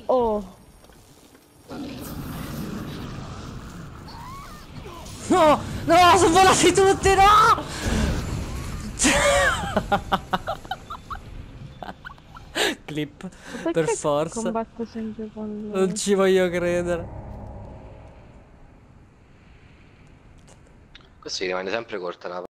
Oh. No! No! Sono volati tutti! No! Clip. Ma Per perché forza. combatto sempre con Non lui? ci voglio credere. Questo gli rimane sempre corta la